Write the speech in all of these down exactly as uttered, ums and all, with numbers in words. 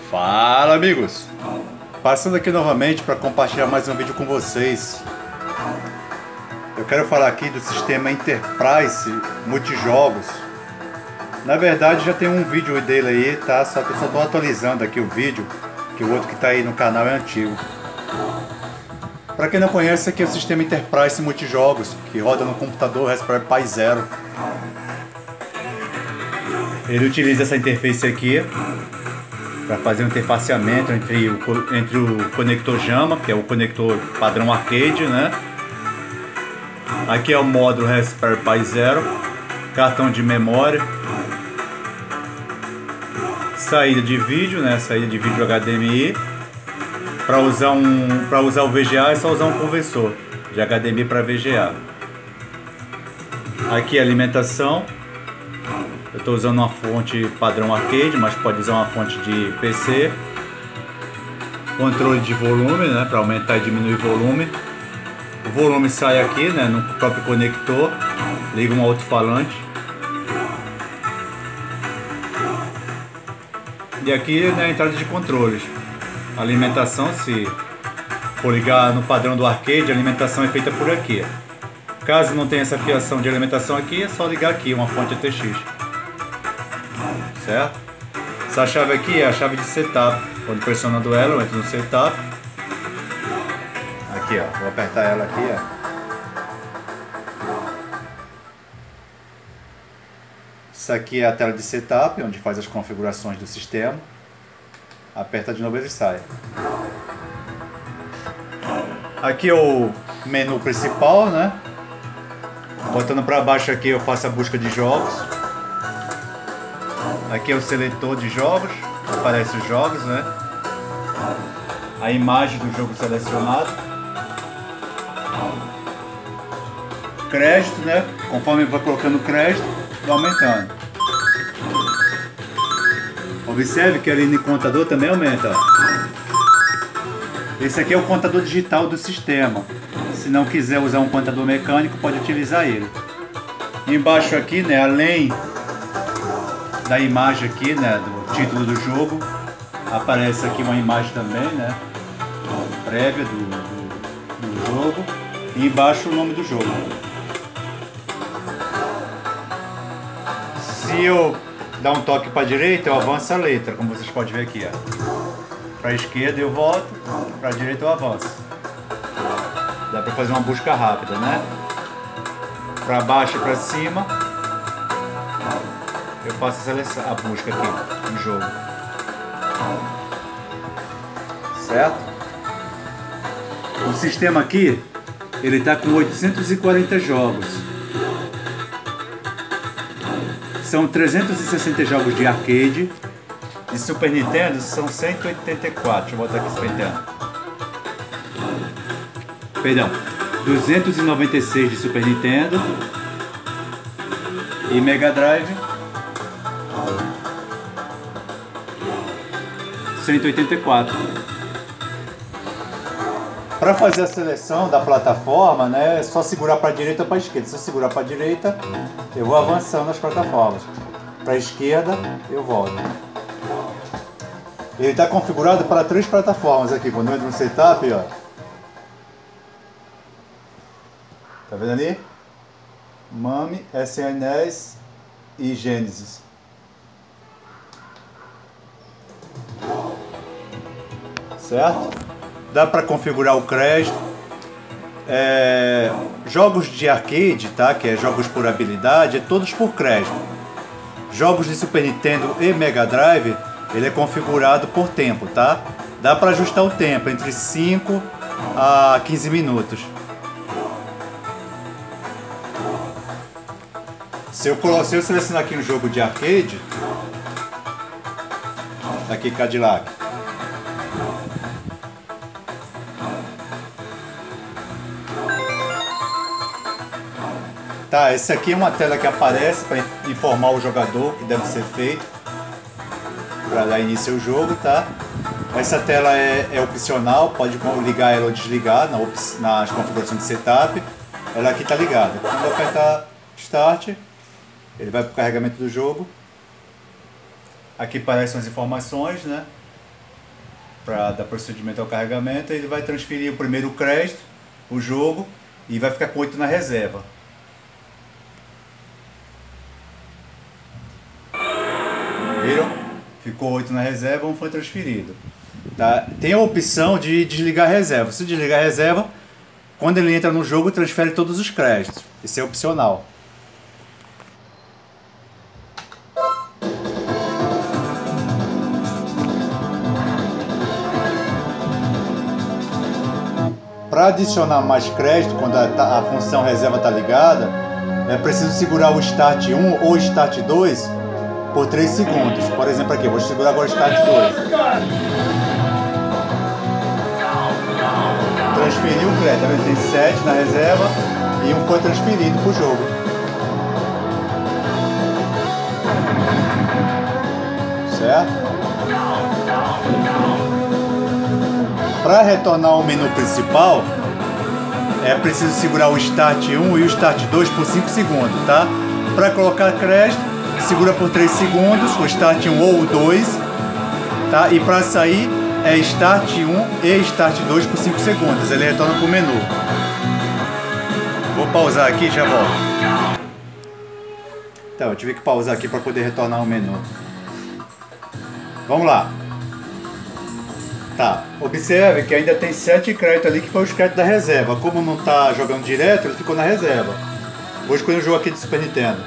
Fala, amigos! Passando aqui novamente para compartilhar mais um vídeo com vocês. Eu quero falar aqui do sistema Enterprise Multijogos. Na verdade já tem um vídeo dele aí, tá? Só que eu só estou atualizando aqui o vídeo, que o outro que está aí no canal é antigo. Para quem não conhece, aqui é o sistema Enterprise Multijogos, que roda no computador Raspberry Pi Zero. Ele utiliza essa interface aqui para fazer um interfaceamento entre o, entre o conector JAMA, que é o conector padrão arcade, né? Aqui é o módulo Raspberry Pi Zero, cartão de memória, saída de vídeo, né? Saída de vídeo H D M I. Para usar um, para usar o V G A é só usar um conversor de H D M I para V G A. Aqui é a alimentação. Eu estou usando uma fonte padrão arcade, mas pode usar uma fonte de P C. Controle de volume, né, para aumentar e diminuir o volume. O volume sai aqui, né, no próprio conector. Liga um alto-falante. E aqui, né, a entrada de controles. A alimentação, se for ligar no padrão do arcade, a alimentação é feita por aqui. Caso não tenha essa fiação de alimentação aqui, é só ligar aqui uma fonte A T X. Certo? Essa chave aqui é a chave de setup. Quando pressionando ela, eu entro no setup. Aqui, ó. Vou apertar ela aqui, ó. Isso aqui é a tela de setup, onde faz as configurações do sistema. Aperta de novo e ele sai. Aqui é o menu principal, né? Botando para baixo aqui eu faço a busca de jogos. Aqui é o seletor de jogos, aparece os jogos, né? A imagem do jogo selecionado. Crédito, né? Conforme vai colocando crédito, vai aumentando. Observe que ali no contador também aumenta. Esse aqui é o contador digital do sistema. Se não quiser usar um contador mecânico, pode utilizar ele. Embaixo aqui, né, além da imagem aqui, né, do título do jogo, aparece aqui uma imagem também, né, prévia do, do, do jogo, e embaixo o nome do jogo. Se eu dar um toque para a direita, eu avanço a letra, como vocês podem ver aqui, para a esquerda eu volto, para a direita eu avanço. Dá para fazer uma busca rápida, né? Para baixo e para cima eu faço a, seleção, a busca aqui no jogo. Certo? O sistema aqui, ele está com oitocentos e quarenta jogos. São trezentos e sessenta jogos de arcade. De Super Nintendo são cento e oitenta e quatro. Deixa eu botar aqui Super Nintendo. Perdão. duzentos e noventa e seis de Super Nintendo. E Mega Drive. cento e oitenta e quatro. Para fazer a seleção da plataforma, né, é só segurar para a direita ou para a esquerda. Se eu segurar para a direita, eu vou avançando nas plataformas. Para a esquerda, eu volto. Ele está configurado para três plataformas aqui. Quando eu entro no setup, ó. Tá vendo ali? MAME, S N E S e Genesis. Certo? Dá para configurar o crédito. É, jogos de arcade, tá? Que é jogos por habilidade, é todos por crédito. Jogos de Super Nintendo e Mega Drive, ele é configurado por tempo, tá? Dá para ajustar o tempo entre cinco a quinze minutos. Se eu, se eu selecionar aqui um jogo de arcade, tá aqui Cadillac. Tá, esse aqui é uma tela que aparece para informar o jogador que deve ser feito para dar início ao jogo, tá? Essa tela é, é opcional, pode ligar ela ou desligar na nas configurações de setup. Ela aqui está ligada. Quando eu apertar Start, ele vai para o carregamento do jogo. Aqui aparecem as informações, né? para dar procedimento ao carregamento, ele vai transferir o primeiro crédito, o jogo, e vai ficar com oito na reserva. Viram? Ficou oito na reserva, um foi transferido. Tá? Tem a opção de desligar a reserva. Se desligar a reserva, quando ele entra no jogo, transfere todos os créditos. Isso é opcional. Para adicionar mais crédito, quando a, a função reserva está ligada, é preciso segurar o Start um ou Start dois por três segundos. Por exemplo, aqui, eu vou segurar agora o Start dois. Transferiu o crédito, tá vendo? Tem sete na reserva e um foi transferido para o jogo. Certo? Para retornar ao menu principal, é preciso segurar o Start um e o Start dois por cinco segundos, tá? Para colocar crédito, segura por três segundos, o Start um ou o dois, tá? E para sair, é Start um e Start dois por cinco segundos, ele retorna para o menu. Vou pausar aqui e já volto. Então, eu tive que pausar aqui para poder retornar ao menu. Vamos lá. Tá, observe que ainda tem sete créditos ali que foi os créditos da reserva. Como não está jogando direto, ele ficou na reserva. Vou escolher um jogo aqui de Super Nintendo.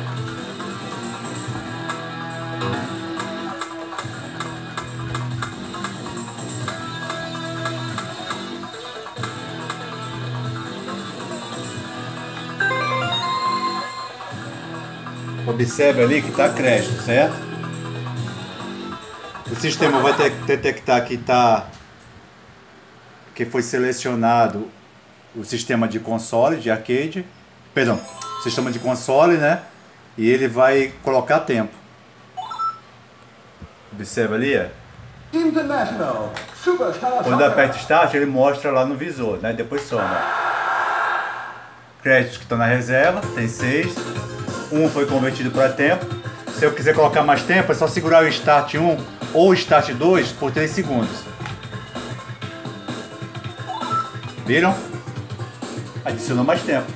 Observe ali que está crédito, certo? O sistema vai ter que detectar que tá, que foi selecionado o sistema de console, de arcade, perdão, sistema de console, né? E ele vai colocar tempo. Observa ali, é? Quando aperta Start, ele mostra lá no visor, né? Depois soma. Créditos que estão na reserva, tem seis. Um foi convertido para tempo. Se eu quiser colocar mais tempo, é só segurar o Start um ou Start dois por três segundos. Viram? Adicionou mais tempo.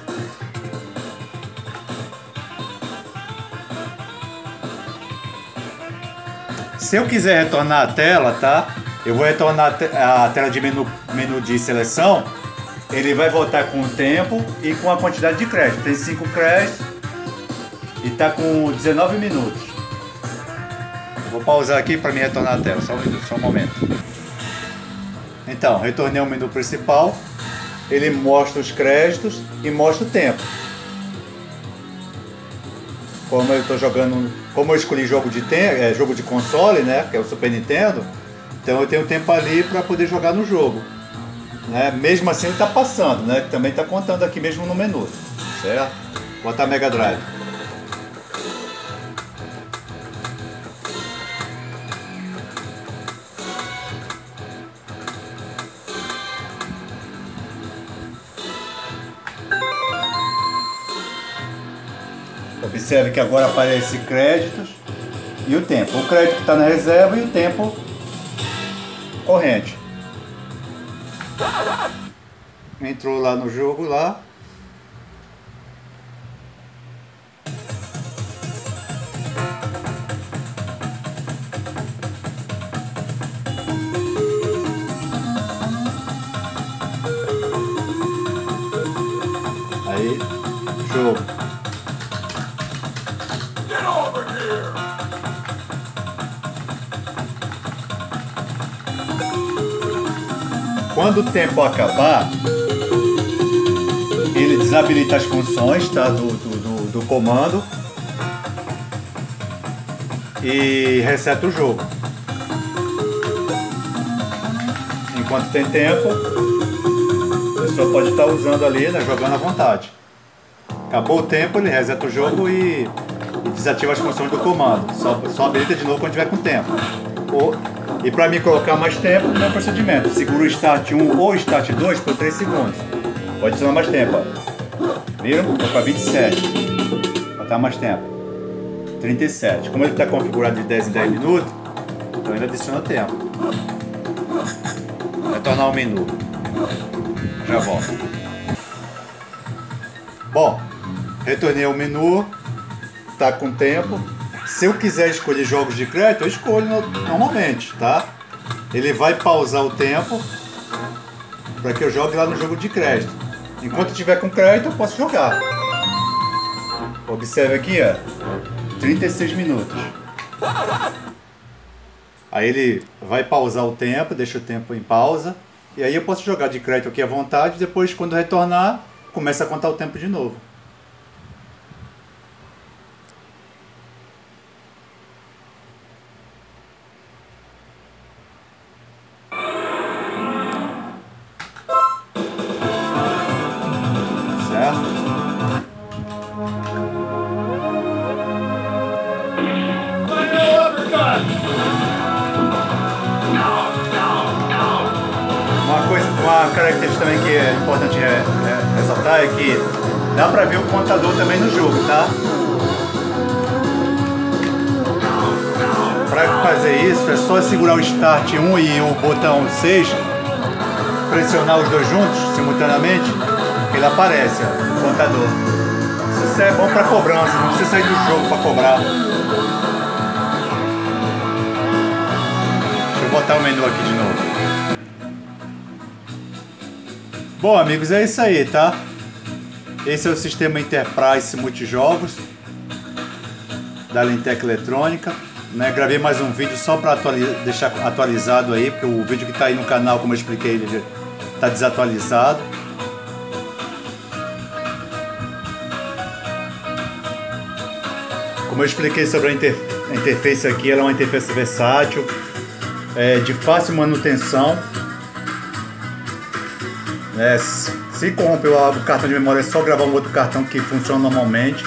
Se eu quiser retornar a tela, tá? Eu vou retornar a tela de menu, menu de seleção. Ele vai voltar com o tempo e com a quantidade de crédito. Tem cinco créditos e tá com dezenove minutos. Vou pausar aqui para me retornar a tela, só um minuto, só um momento. Então, retornei ao menu principal. Ele mostra os créditos e mostra o tempo. Como eu tô jogando, como eu escolhi jogo de tempo, é, jogo de console, né, que é o Super Nintendo, então eu tenho tempo ali para poder jogar no jogo, né? Mesmo assim ele está passando, né? Também está contando aqui mesmo no menu, certo? Vou botar Mega Drive. Observe que agora aparece créditos e o tempo. O crédito que está na reserva e o tempo corrente. Entrou lá no jogo lá. Aí, jogo. Quando o tempo acabar, ele desabilita as funções, tá, do, do, do, do comando e reseta o jogo. Enquanto tem tempo, a pessoa pode estar usando ali, né, jogando à vontade. Acabou o tempo, ele reseta o jogo e, e desativa as funções do comando. Só, só habilita de novo quando tiver com tempo. Ou, E para mim colocar mais tempo, no meu procedimento, seguro o Start um ou Start dois por três segundos. Pode adicionar mais tempo, ó. Viram? Vou para vinte e sete. Vou botar mais tempo. trinta e sete. Como ele está configurado de dez em dez minutos, então ele adiciona tempo. Retornar o menu. Já volto. Bom, retornei ao menu. Tá com tempo. Se eu quiser escolher jogos de crédito, eu escolho normalmente, tá? Ele vai pausar o tempo para que eu jogue lá no jogo de crédito. Enquanto eu tiver com crédito, eu posso jogar. Observe aqui, ó, trinta e seis minutos. Aí ele vai pausar o tempo, deixa o tempo em pausa. E aí eu posso jogar de crédito aqui à vontade. Depois, quando retornar, começa a contar o tempo de novo. Uma coisa, uma característica também que é importante é, é, ressaltar é que dá pra ver o contador também no jogo, tá? Para fazer isso é só segurar o Start um e o botão seis, pressionar os dois juntos simultaneamente, que ele aparece, ó, o contador. Isso é bom para cobrança, não precisa sair do jogo para cobrar. Deixa eu botar o menu aqui de novo. Bom, amigos, é isso aí, tá? Esse é o sistema Enterprise Multijogos da Lintec Eletrônica, né? Gravei mais um vídeo só para atualiza deixar atualizado aí, porque o vídeo que está aí no canal, como eu expliquei, ele está desatualizado. Como eu expliquei sobre a, inter a interface aqui, ela é uma interface versátil, é, de fácil manutenção. É, se corrompeu o cartão de memória, é só gravar um outro cartão que funciona normalmente.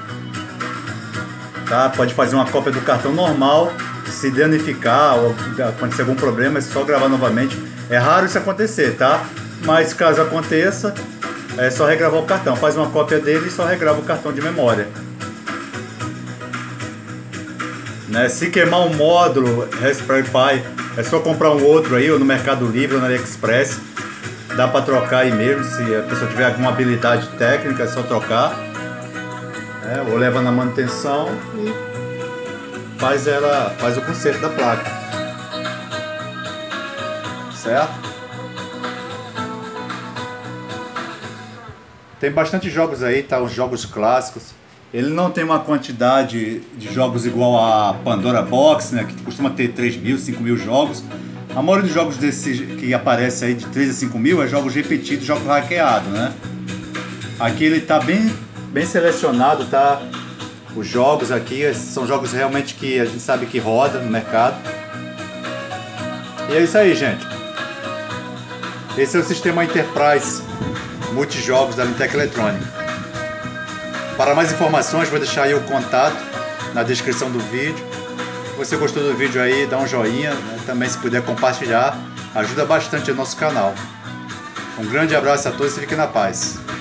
Tá? Pode fazer uma cópia do cartão normal. Se danificar ou acontecer algum problema, é só gravar novamente. É raro isso acontecer, tá? Mas caso aconteça, é só regravar o cartão. Faz uma cópia dele e só regrava o cartão de memória. Né? Se queimar um módulo Raspberry Pi, é só comprar um outro aí, ou no Mercado Livre ou na AliExpress. Dá para trocar aí mesmo, se a pessoa tiver alguma habilidade técnica, é só trocar. É, ou leva na manutenção e faz, ela, faz o conserto da placa. Certo? Tem bastante jogos aí, tá? Os jogos clássicos. Ele não tem uma quantidade de jogos igual a Pandora Box, né? Que costuma ter três mil, cinco mil jogos. A maioria dos jogos desses que aparece aí de três a cinco mil é jogos repetidos, jogos hackeados, né? Aqui ele tá bem, bem selecionado, tá? Os jogos aqui são jogos realmente que a gente sabe que roda no mercado. E é isso aí, gente. Esse é o sistema Enterprise Multijogos da Lintec Eletrônica. Para mais informações, vou deixar aí o contato na descrição do vídeo. Se você gostou do vídeo aí, dá um joinha, né? Também se puder compartilhar, ajuda bastante o nosso canal. Um grande abraço a todos e fiquem na paz.